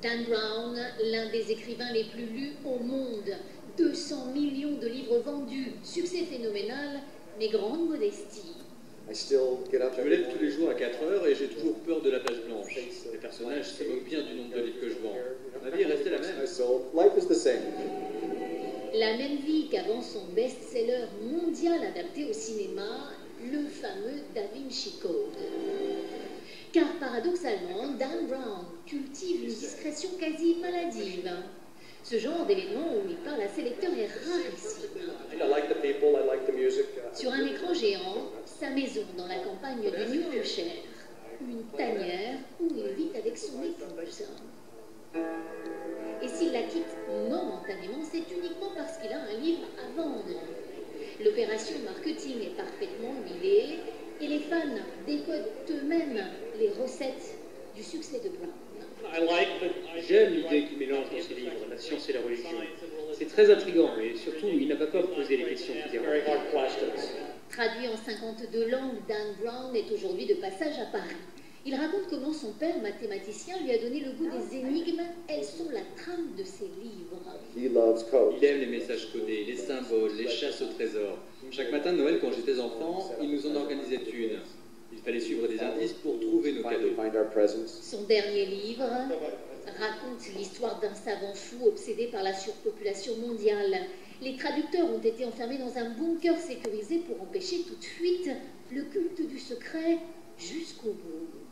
Dan Brown, l'un des écrivains les plus lus au monde. 200 millions de livres vendus, succès phénoménal, mais grande modestie. Je me lève tous les jours à 4 heures et j'ai toujours peur de la page blanche. Les personnages se moquent bien du nombre de livres que je vends. Ma vie est restée la même. La même vie qu'avant son best-seller mondial adapté au cinéma, le fameux Da Vinci Code. Car paradoxalement, Dan Brown cultive une discrétion quasi maladive. Ce genre d'événement où il parle à ses lecteurs est rarissime. Sur un écran géant, sa maison dans la campagne du New Hampshire, une tanière où il vit avec son épouse. Et s'il la quitte momentanément, c'est uniquement parce qu'il a un livre à vendre. L'opération marketing est parfaitement huilée et les fans décodent eux-mêmes les recettes du succès de Brown. J'aime l'idée qu'il mélange dans ses livres la science et la religion. C'est très intriguant et surtout, il n'a pas peur de poser les questions qui dérangent. Traduit en 52 langues, Dan Brown est aujourd'hui de passage à Paris. Il raconte comment son père, mathématicien, lui a donné le goût des énigmes. Elles sont la trame de ses livres. Il aime les messages codés, les symboles, les chasses au trésor. Chaque matin de Noël, quand j'étais enfant, il nous en organisait une. Il fallait suivre des indices pour trouver nos cadeaux. Son dernier livre raconte l'histoire d'un savant fou obsédé par la surpopulation mondiale. Les traducteurs ont été enfermés dans un bunker sécurisé pour empêcher toute fuite, le culte du secret jusqu'au bout.